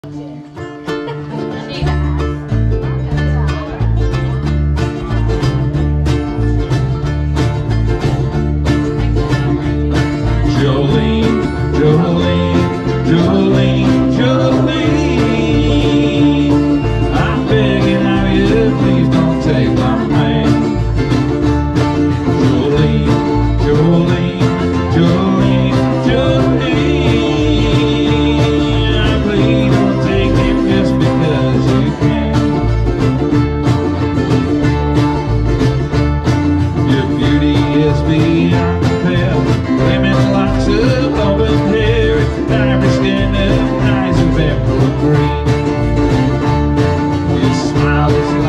Jolene, Jolene, Jolene, Jolene, I'm begging of you, please don't take my man. Jolene, Jolene, Jolene, Jolene, please don't take him just because you can. Your beauty is beyond compare. Women locks of auburn hair, ivory skin and eyes of emerald green. Your smile is